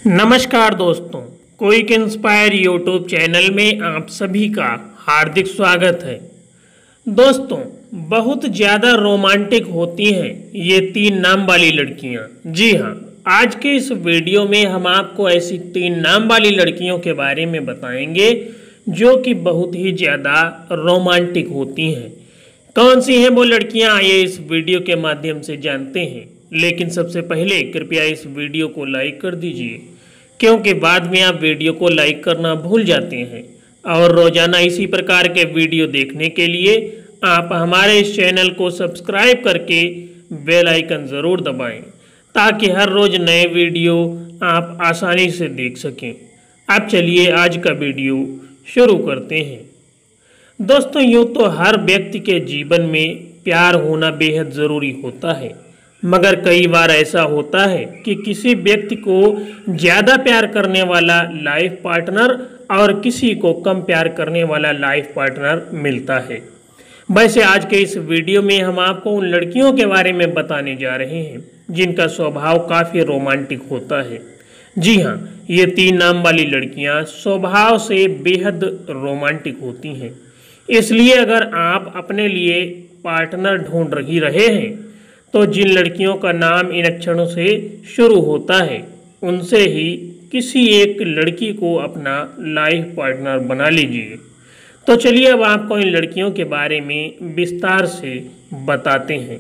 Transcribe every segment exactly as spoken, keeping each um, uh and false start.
नमस्कार दोस्तों, quick inspire YouTube channel में आप सभी का हार्दिक स्वागत है। दोस्तों, बहुत ज़्यादा रोमांटिक होती हैं ये तीन नाम वाली लड़कियां। जी हाँ, आज के इस वीडियो में हम आपको ऐसी तीन नाम वाली लड़कियों के बारे में बताएंगे जो कि बहुत ही ज़्यादा रोमांटिक होती हैं। कौन सी हैं वो लड़कियां, आइए इस वीडियो के माध्यम से जानते हैं। लेकिन सबसे पहले कृपया इस वीडियो को लाइक कर दीजिए, क्योंकि बाद में आप वीडियो को लाइक करना भूल जाते हैं। और रोजाना इसी प्रकार के वीडियो देखने के लिए आप हमारे इस चैनल को सब्सक्राइब करके बेल आइकन ज़रूर दबाएं, ताकि हर रोज़ नए वीडियो आप आसानी से देख सकें। अब चलिए आज का वीडियो शुरू करते हैं। दोस्तों, यूँ तो हर व्यक्ति के जीवन में प्यार होना बेहद ज़रूरी होता है, मगर कई बार ऐसा होता है कि किसी व्यक्ति को ज़्यादा प्यार करने वाला लाइफ पार्टनर और किसी को कम प्यार करने वाला लाइफ पार्टनर मिलता है। वैसे आज के इस वीडियो में हम आपको उन लड़कियों के बारे में बताने जा रहे हैं जिनका स्वभाव काफ़ी रोमांटिक होता है। जी हाँ, ये तीन नाम वाली लड़कियाँ स्वभाव से बेहद रोमांटिक होती हैं। इसलिए अगर आप अपने लिए पार्टनर ढूंढ रही रहे हैं तो जिन लड़कियों का नाम इन अक्षरों से शुरू होता है उनसे ही किसी एक लड़की को अपना लाइफ पार्टनर बना लीजिए। तो चलिए अब आपको इन लड़कियों के बारे में विस्तार से बताते हैं।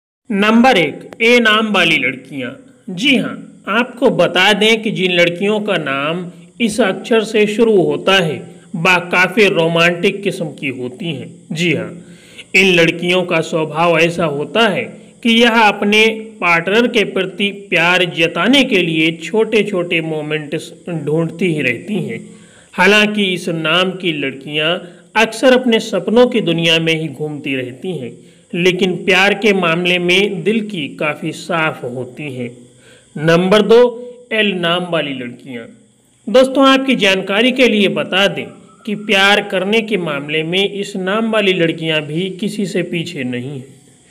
नंबर एक, ए नाम वाली लड़कियां। जी हाँ, आपको बता दें कि जिन लड़कियों का नाम इस अक्षर से शुरू होता है वह काफ़ी रोमांटिक किस्म की होती हैं। जी हाँ, इन लड़कियों का स्वभाव ऐसा होता है कि यह अपने पार्टनर के प्रति प्यार जताने के लिए छोटे छोटे मोमेंट्स ढूंढती ही रहती हैं। हालांकि इस नाम की लड़कियां अक्सर अपने सपनों की दुनिया में ही घूमती रहती हैं, लेकिन प्यार के मामले में दिल की काफ़ी साफ होती हैं। नंबर दो, एल नाम वाली लड़कियां। दोस्तों, आपकी जानकारी के लिए बता दें कि प्यार करने के मामले में इस नाम वाली लड़कियां भी किसी से पीछे नहीं हैं।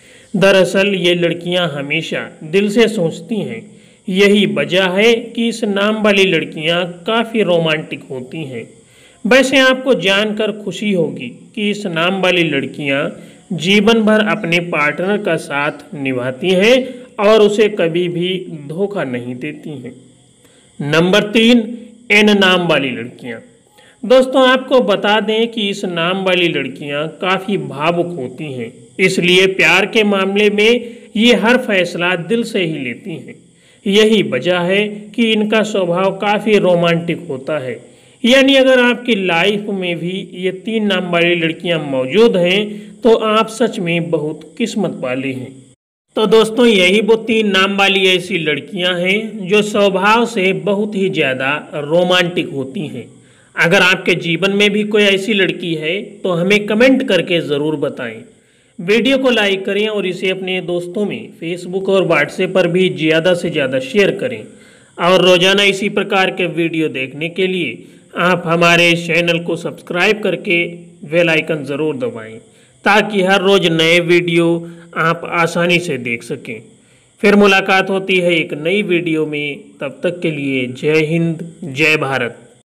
दरअसल ये लड़कियां हमेशा दिल से सोचती हैं। यही वजह है कि इस नाम वाली लड़कियां काफ़ी रोमांटिक होती हैं। वैसे आपको जानकर खुशी होगी कि इस नाम वाली लड़कियां जीवन भर अपने पार्टनर का साथ निभाती हैं और उसे कभी भी धोखा नहीं देती हैं। नंबर तीन, एन नाम वाली लड़कियां। दोस्तों, आपको बता दें कि इस नाम वाली लड़कियां काफ़ी भावुक होती हैं, इसलिए प्यार के मामले में ये हर फैसला दिल से ही लेती हैं। यही वजह है कि इनका स्वभाव काफ़ी रोमांटिक होता है। यानी अगर आपकी लाइफ में भी ये तीन नाम वाली लड़कियां मौजूद हैं तो आप सच में बहुत किस्मत वाले हैं। तो दोस्तों, यही वो तीन नाम वाली ऐसी लड़कियां हैं जो स्वभाव से बहुत ही ज़्यादा रोमांटिक होती हैं। अगर आपके जीवन में भी कोई ऐसी लड़की है तो हमें कमेंट करके ज़रूर बताएं। वीडियो को लाइक करें और इसे अपने दोस्तों में फेसबुक और व्हाट्सएप पर भी ज़्यादा से ज़्यादा शेयर करें। और रोज़ाना इसी प्रकार के वीडियो देखने के लिए आप हमारे इस चैनल को सब्सक्राइब करके बेल आइकन ज़रूर दबाएं, ताकि हर रोज़ नए वीडियो आप आसानी से देख सकें। फिर मुलाकात होती है एक नई वीडियो में। तब तक के लिए जय हिंद, जय भारत।